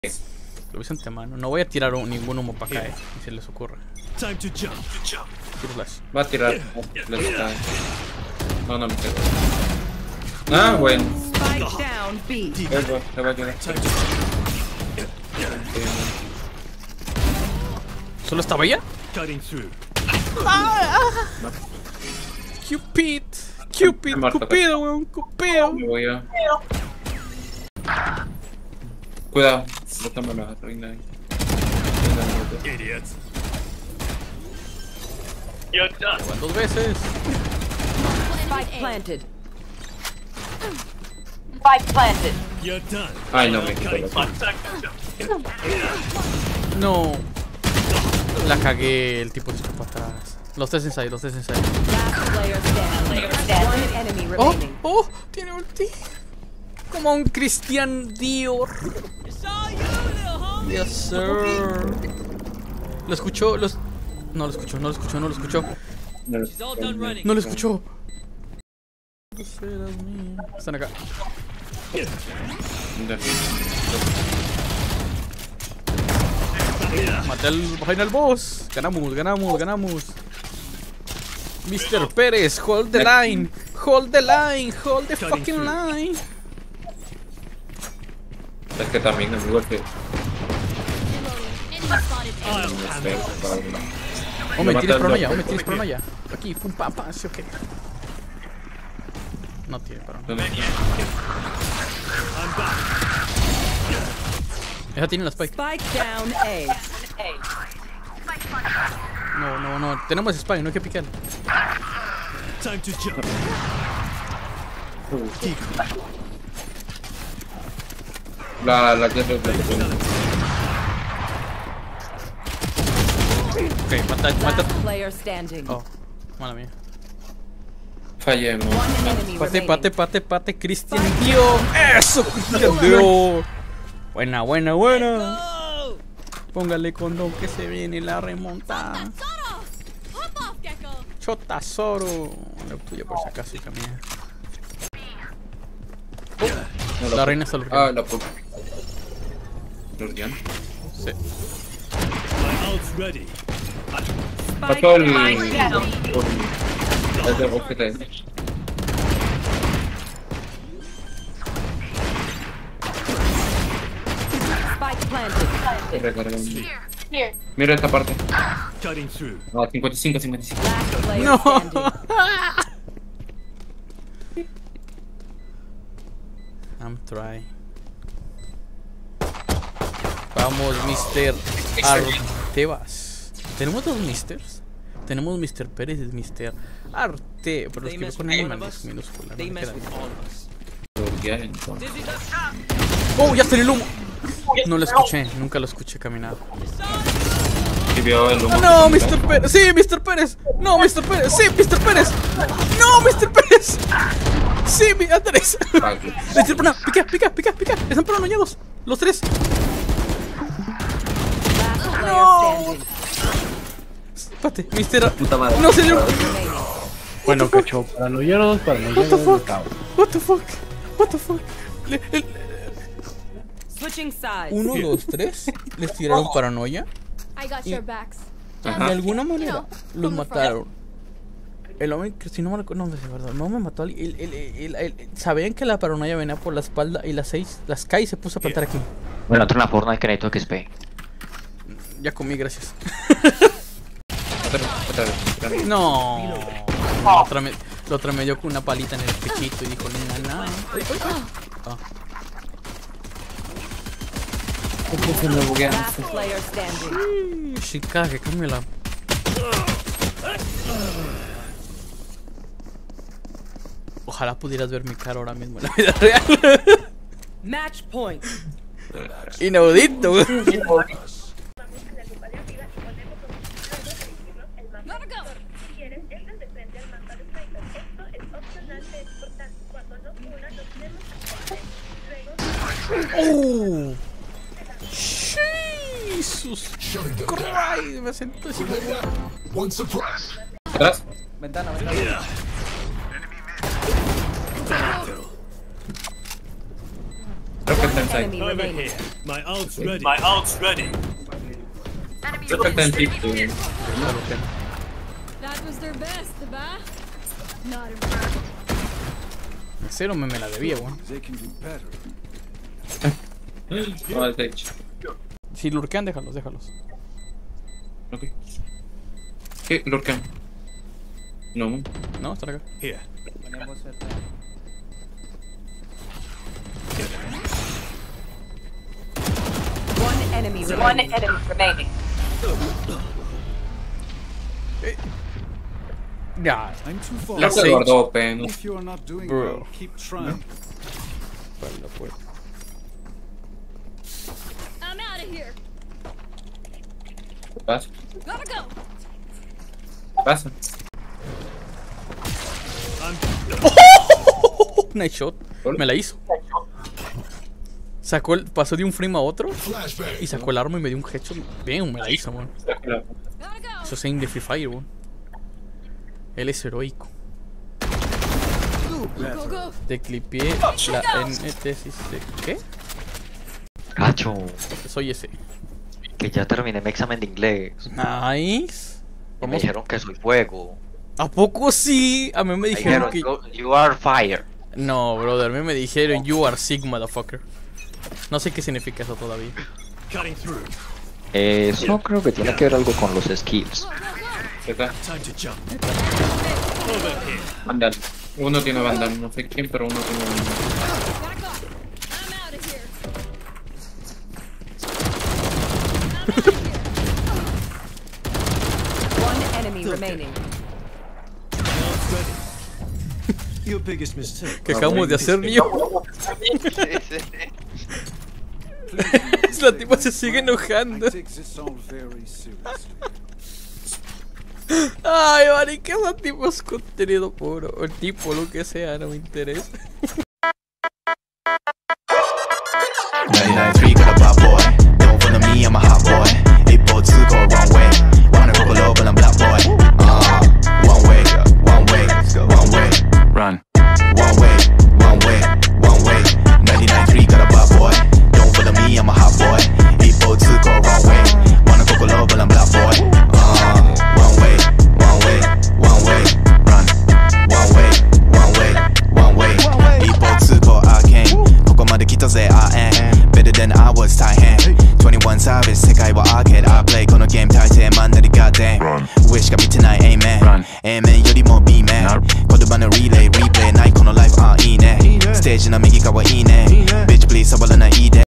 Lo hice antemano. No voy a tirar ningún humo para acá, si se les ocurre. Tiro flash. Va a tirar. No, no me quedo. Ah, bueno. Se va a quedar. ¿Solo estaba ella? Cupid. Cupido, weón. Cupido. Me voy a... Cuidado. Bótame la reina ahí. Van 2 veces. Spike planted. Spike planted. Ay, no me quito la... No. La cagué, el tipo se echó para atrás. Los tres inside. Last player standing. One enemy remaining. Oh, tiene ulti. Como un Christian Dior. Yes, sir. Lo escuchó, no lo escuchó. No lo escuchó. Están acá. Maté al final boss. Ganamos. Mr. Pérez, hold the line. Hold the fucking line. Es que también es igual que... Oh, me tires prono ya. Aquí, pum, pam, pam, sí, ok. No tiene prono. Esa tiene la spike. Spike down A. No. Tenemos spike, no hay que picar. La que es Ok, mata. Last player standing. Oh, mala mía. fallemos. One enemy remaining. Pate, Christian Dior. Eso, Christian Dior. Buena. Póngale condón que se viene la remontada. Chota Zoro. La tuya por si acaso, hija mía. No, La reina está lo Ah, la puta. ¿Lordian? Sí. Pasó el... Es de bosque. Spike planted. Mira esta parte. No, 55. Last player No. standing. I'm trying. Vamos, Mr. Artebas. ¿Tenemos 2 Misters? Tenemos Mr. Pérez y Mr. Arte. Pero los que con M minúscula. Lordian, entonces. Oh, ya está en el humo. No lo escuché, nunca lo escuché caminar. Y vio el humo. No, Mr. Pérez. Sí, Mr. Pérez. No, Mr. Pérez. Sí, Mr. Pérez. No, Mr. Pérez. Sí, Andrés. Le tiro una. Pica. Están paranoiados. Los 3. Last player No. standing. Espérate, Mr. Puta madre. No, señor. Bueno, cacho, paranoianos, What the fuck? Switching sides. 1, 2, 3. Les tiraron paranoia. I got your backs. De alguna manera los mataron. El hombre, si no me recuerdo, no, de verdad, no me mató. Sabían que la paranoia venía por la espalda y las Kai se puso a plantar aquí. Bueno, otra una forma de que necesito que espe. Ya comí, gracias. Otra vez. No. La otra me dio con una palita en el pechito y dijo, nada. Ah. Last player standing. Chica, que cámbiala. Ojalá pudieras ver mi cara ahora mismo en la vida real. Match point. Inaudito. Oh. Jesus Christ, me siento así. ¿Atrás? Ventana. Creo que Perfect time Enemy remaining. My ult's ready. My ult's ready. Perfect time tip. That was their best, the bath. Not impressed. Cero me la debía, weón. No, al techo. Si lurkean, déjalos. Ok. ¿Qué? Lurkan. No. No, están acá. Here. One enemy remaining. Ya. La La se Sage. guardó OP, ¿no? If you are not doing Bro. well, keep trying. Vale, la puerta. I'm out of here. ¿Qué pasa? Gotta go. ¿Qué pasa? Nice shot. Me la hizo. Pasó de un frame a otro y sacó el arma y me dio un headshot. Bien, me la hizo, man. Gotta go. Eso es aim de Free Fire, man. Él es heroico. Go, go. Te clipié la NT. ¿Qué? Cacho, Soy ese. que ya terminé mi examen de inglés. Nice. Y me dijeron que soy fuego. ¿A poco sí? A mí me Me dijeron dijeron, que... you are fire. No, brother, a mí me dijeron you are sick, motherfucker. No sé qué significa eso todavía. Cutting through. Eso creo que tiene que ver algo con los skills. ¿Qué tal? Time to jump. Over here. Vandal. Uno tiene Vandal, no sé quién, pero uno tiene Vandal. Gotta go. I'm out of here. One enemy remaining. Ult's ready. Your biggest mistake. Que acabamos de hacer, niño. La tipa se sigue enojando. Take this all very seriously. Ay, marica, ese tipo es contenido puro. O el tipo, lo que sea, no me interesa. 99.3 got a bad boy. Don't follow me, I'm a hot boy. 842 go wrong way. Wanna go low, but I'm black boy. One way, one way, one way. Run. One way, one way, one way. 99.3 got a bad boy. Don't follow me, I'm a hot boy. 842 go wrong way. Wanna go low, but I'm black boy. One way, one way, one way. Run. One way, one way, one way. 842go arcane. ここまで来たぜ、I am better than I was 大変。21 Savage 世界はアーケード I play このゲーム大